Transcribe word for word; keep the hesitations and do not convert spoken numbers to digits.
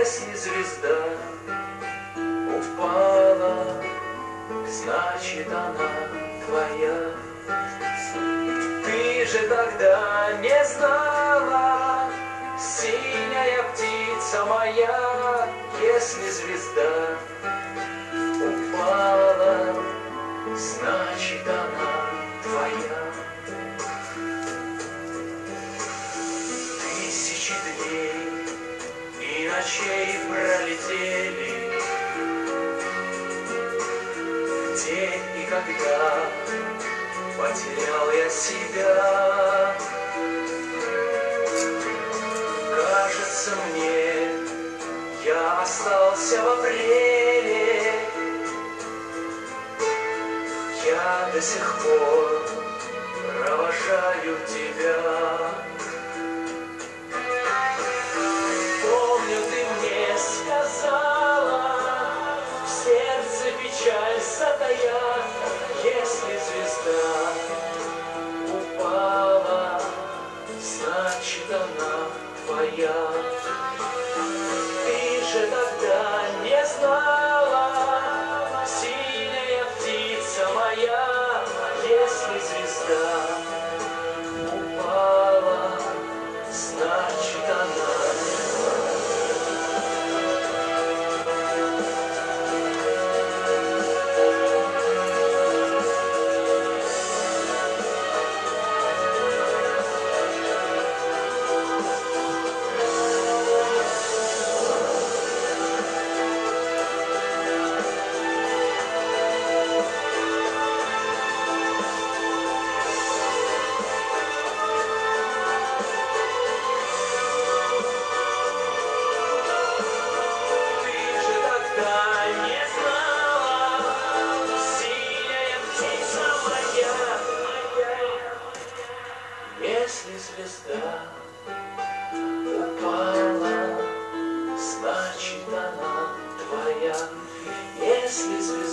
Если звезда упала, значит она твоя. Ты же тогда не знала, синяя птица моя, если звезда упала, значит она твоя. Тысячи дней и ночей пролетели, где и когда потерял я себя. Кажется мне, я остался в апреле. Я до сих пор провожаю тебя. Помню, ты мне сказала, в сердце печаль затая, если звезда упала, значит она твоя. Ты же тогда не знала, синяя птица моя, если звезда упала, значит она. Если звезда упала, значит она твоя. Если звезда